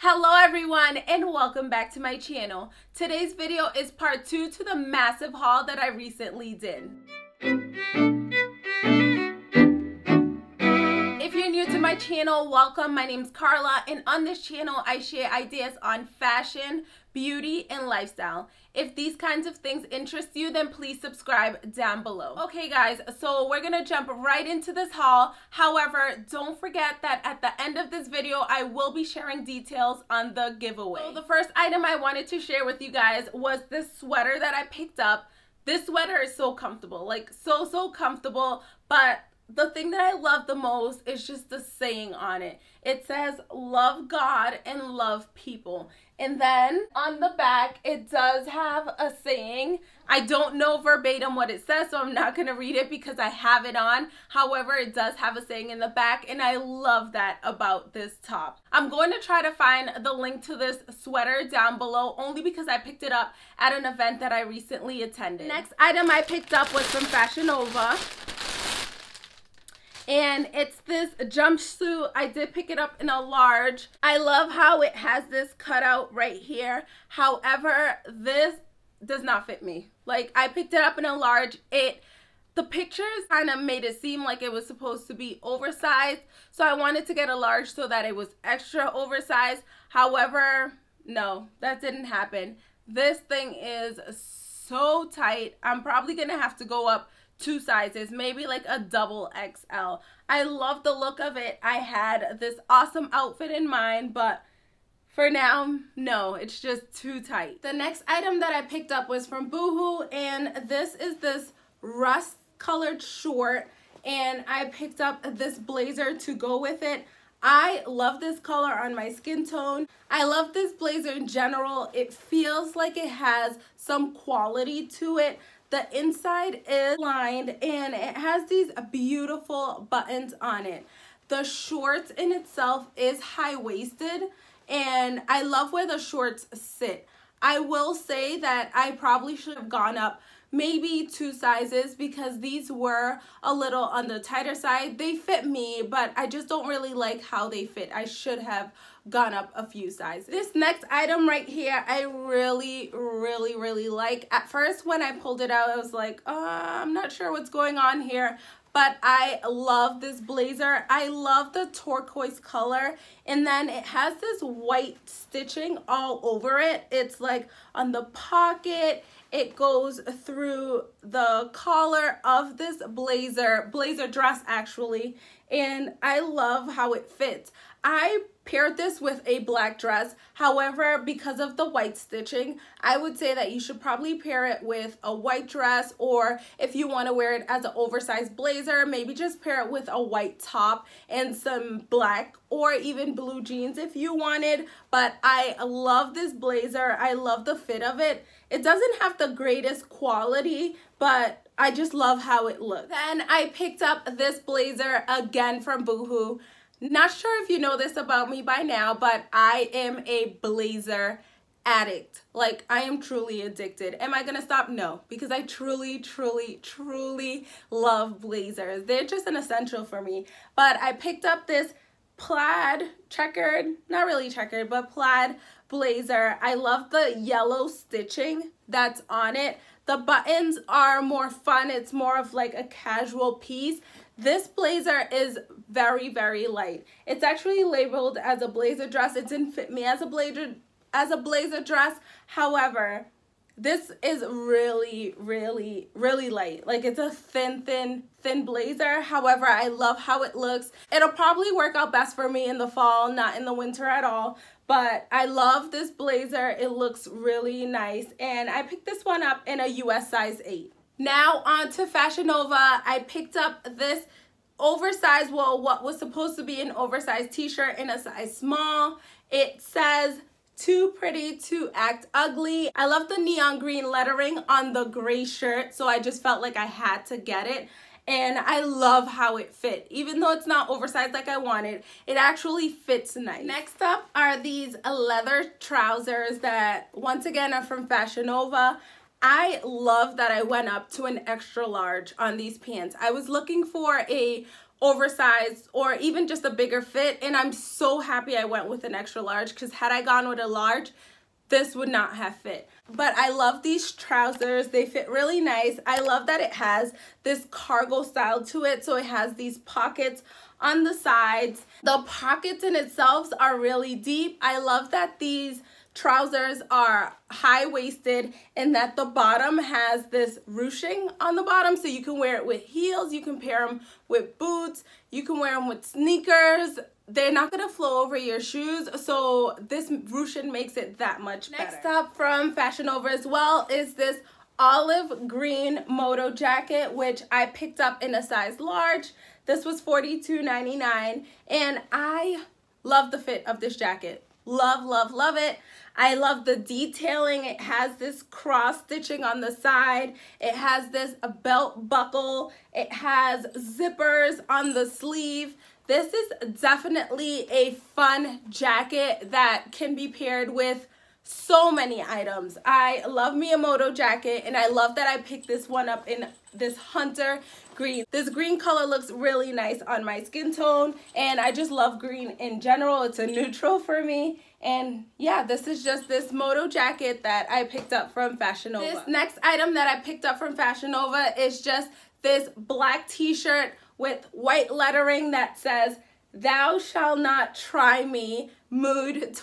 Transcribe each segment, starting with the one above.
Hello everyone and welcome back to my channel. Today's video is part 2 to the massive haul that I recently did. If you're new to my channel, welcome. My name's Carla and on this channel I share ideas on fashion, beauty, and lifestyle. If these kinds of things interest you, then please subscribe down below. Okay guys, so we're gonna jump right into this haul. However, don't forget that at the end of this video, I will be sharing details on the giveaway. So the first item I wanted to share with you guys was this sweater that I picked up. This sweater is so comfortable, like so comfortable, but the thing that I love the most is just the saying on it. It says, love God and love people. And then on the back, it does have a saying. I don't know verbatim what it says, so I'm not going to read it because I have it on. However, it does have a saying in the back, and I love that about this top. I'm going to try to find the link to this sweater down below, only because I picked it up at an event that I recently attended. The next item I picked up was from Fashion Nova. And it's this jumpsuit. I did pick it up in a large. I love how it has this cutout right here. However, this does not fit me. Like, I picked it up in a large. The pictures kind of made it seem like it was supposed to be oversized. So I wanted to get a large so that it was extra oversized. However, no, that didn't happen. This thing is so tight. I'm probably going to have to go up 2 sizes, maybe like a double XL. I love the look of it. I had this awesome outfit in mind, but for now, no, it's just too tight. The next item that I picked up was from Boohoo, and this is this rust colored short, and I picked up this blazer to go with it. I love this color on my skin tone. I love this blazer in general. It feels like it has some quality to it. The inside is lined and it has these beautiful buttons on it. The shorts in itself is high-waisted and I love where the shorts sit. I will say that I probably should have gone up maybe 2 sizes because these were a little on the tighter side. They fit me, but I just don't really like how they fit. I should have gone up a few sizes. This next item right here, I really like. At first when I pulled it out, I was like, I'm not sure what's going on here. But I love this blazer. I love the turquoise color. And then it has this white stitching all over it. It's like on the pocket. It goes through the collar of this blazer dress actually. And I love how it fits. I paired this with a black dress. However, because of the white stitching, I would say that you should probably pair it with a white dress, or if you want to wear it as an oversized blazer, maybe just pair it with a white top and some black or even blue jeans if you wanted. But I love this blazer. I love the fit of it. It doesn't have the greatest quality, but I just love how it looks. Then I picked up this blazer again from Boohoo. Not sure if you know this about me by now, but I am a blazer addict. Like, I am truly addicted. Am I gonna stop? No, because I truly love blazers. They're just an essential for me. But I picked up this plaid, checkered, not really checkered, but plaid blazer. I love the yellow stitching that's on it. The buttons are more fun. It's more of like a casual piece. This blazer is very light. It's actually labeled as a blazer dress. It didn't fit me as a blazer dress. However, this is really light. Like, it's a thin blazer. However, I love how it looks. It'll probably work out best for me in the fall, not in the winter at all. But I love this blazer. It looks really nice. And I picked this one up in a US size 8. Now on to Fashion Nova. I picked up this oversized, well, what was supposed to be an oversized t-shirt in a size small. It says, too pretty to act ugly. I love the neon green lettering on the gray shirt, so I just felt like I had to get it. And I love how it fit. Even though it's not oversized like I wanted, it actually fits nice. Next up are these leather trousers that, once again, are from Fashion Nova. I love that I went up to an extra large on these pants. I was looking for a oversized or even just a bigger fit, and I'm so happy I went with an extra large, because had I gone with a large, this would not have fit. But I love these trousers. They fit really nice. I love that it has this cargo style to it, so it has these pockets on the sides. The pockets in itself are really deep. I love that these trousers are high-waisted and that the bottom has this ruching on the bottom, so you can wear it with heels, you can pair them with boots, you can wear them with sneakers. They're not gonna flow over your shoes, so this ruching makes it that much better. Next up from Fashion Nova as well is this olive green moto jacket, which I picked up in a size large. This was $42.99, and I love the fit of this jacket. Love, love, love it. I love the detailing. It has this cross stitching on the side. It has this belt buckle. It has zippers on the sleeve. This is definitely a fun jacket that can be paired with so many items. I love me a moto jacket, and I love that I picked this one up in this hunter green. This green color looks really nice on my skin tone, and I just love green in general. It's a neutral for me. And yeah, this is just this moto jacket that I picked up from Fashion Nova. This next item that I picked up from Fashion Nova is just this black t-shirt with white lettering that says, "Thou shalt not try me, mood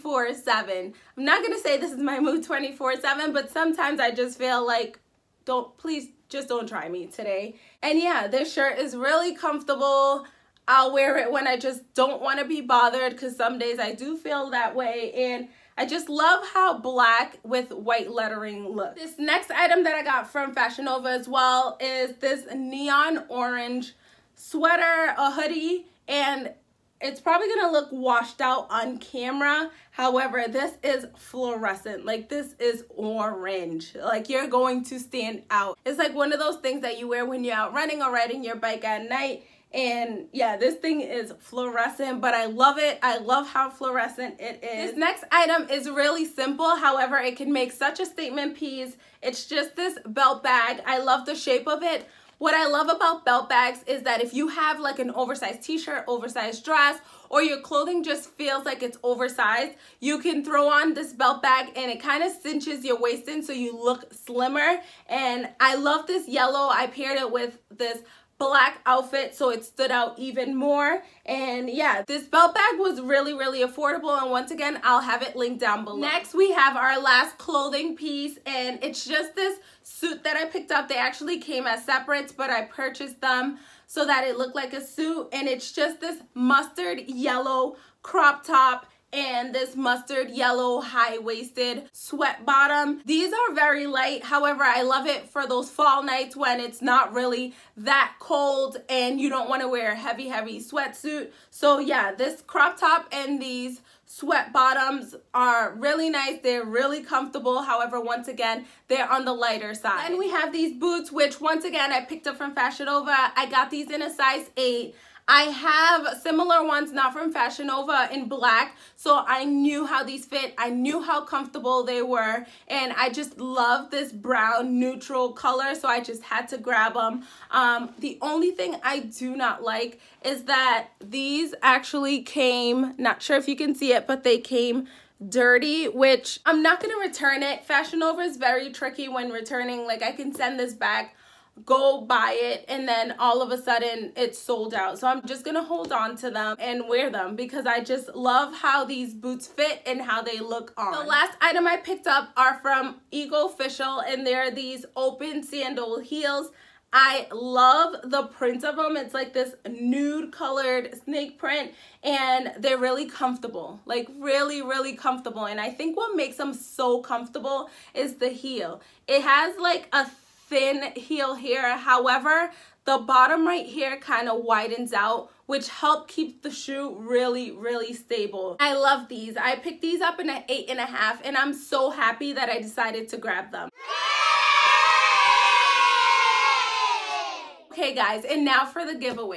24/7. I'm not gonna say this is my mood 24/7, but sometimes I just feel like, please just don't try me today. And yeah, this shirt is really comfortable. I'll wear it when I just don't want to be bothered, because some days I do feel that way, and I just love how black with white lettering looks. This next item that I got from Fashion Nova as well is this neon orange sweater, a hoodie, and it's probably gonna look washed out on camera. However, this is fluorescent. Like, this is orange. Like, you're going to stand out. It's like one of those things that you wear when you're out running or riding your bike at night. And yeah, this thing is fluorescent, but I love it. I love how fluorescent it is. This next item is really simple. However, it can make such a statement piece. It's just this belt bag. I love the shape of it. What I love about belt bags is that if you have like an oversized t-shirt, oversized dress, or your clothing just feels like it's oversized, you can throw on this belt bag and it kind of cinches your waist in so you look slimmer. And I love this yellow. I paired it with this black outfit so it stood out even more. And yeah, this belt bag was really, really affordable, and once again, I'll have it linked down below. Next, we have our last clothing piece, and it's just this suit that I picked up. They actually came as separates, but I purchased them so that it looked like a suit, and it's just this mustard yellow crop top and this mustard yellow high-waisted sweat bottom. These are very light. However, I love it for those fall nights when it's not really that cold and you don't want to wear a heavy sweatsuit. So yeah, this crop top and these sweat bottoms are really nice. They're really comfortable. However, once again, they're on the lighter side. And we have these boots, which once again, I picked up from Fashion Nova. I got these in a size 8. I have similar ones, not from Fashion Nova, in black, so I knew how these fit. I knew how comfortable they were, and I just love this brown neutral color, so I just had to grab them. The only thing I do not like is that these actually came, not sure if you can see it, but they came dirty, which I'm not going to return it. Fashion Nova is very tricky when returning. Like, I can send this back, go buy it, and then all of a sudden it's sold out. So I'm just gonna hold on to them and wear them because I just love how these boots fit and how they look on. The last item I picked up are from Ego Official, and they're these open sandal heels. I love the print of them. It's like this nude colored snake print, and they're really comfortable, like really, really comfortable. And I think what makes them so comfortable is the heel. It has like a thin heel here. However, the bottom right here kind of widens out, which help keep the shoe really, really stable. I love these. I picked these up in an 8.5, and I'm so happy that I decided to grab them. Okay guys, and now for the giveaway.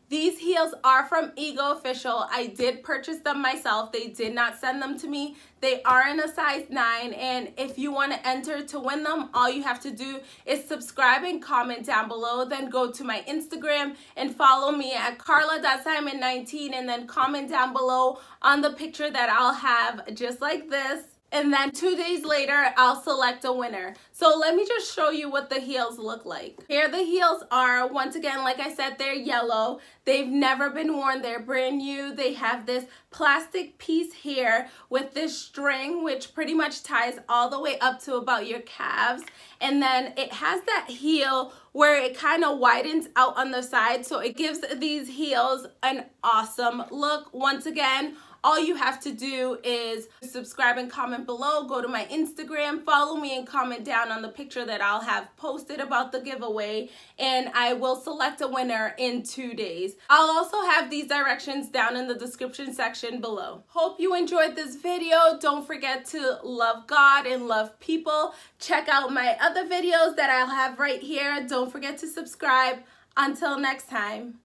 These heels are from Ego Official. I did purchase them myself. They did not send them to me. They are in a size 9, and if you want to enter to win them, all you have to do is subscribe and comment down below. Then go to my Instagram and follow me at carla.simon19, and then comment down below on the picture that I'll have just like this. And then 2 days later, I'll select a winner. So let me just show you what the heels look like. Here the heels are. Once again, like I said, they're yellow. They've never been worn. They're brand new. They have this plastic piece here with this string, which pretty much ties all the way up to about your calves. And then it has that heel where it kind of widens out on the side. So it gives these heels an awesome look. Once again, all you have to do is subscribe and comment below. Go to my Instagram, follow me, and comment down on the picture that I'll have posted about the giveaway, and I will select a winner in 2 days. I'll also have these directions down in the description section below. Hope you enjoyed this video. Don't forget to love God and love people. Check out my other videos that I'll have right here. Don't forget to subscribe. Until next time.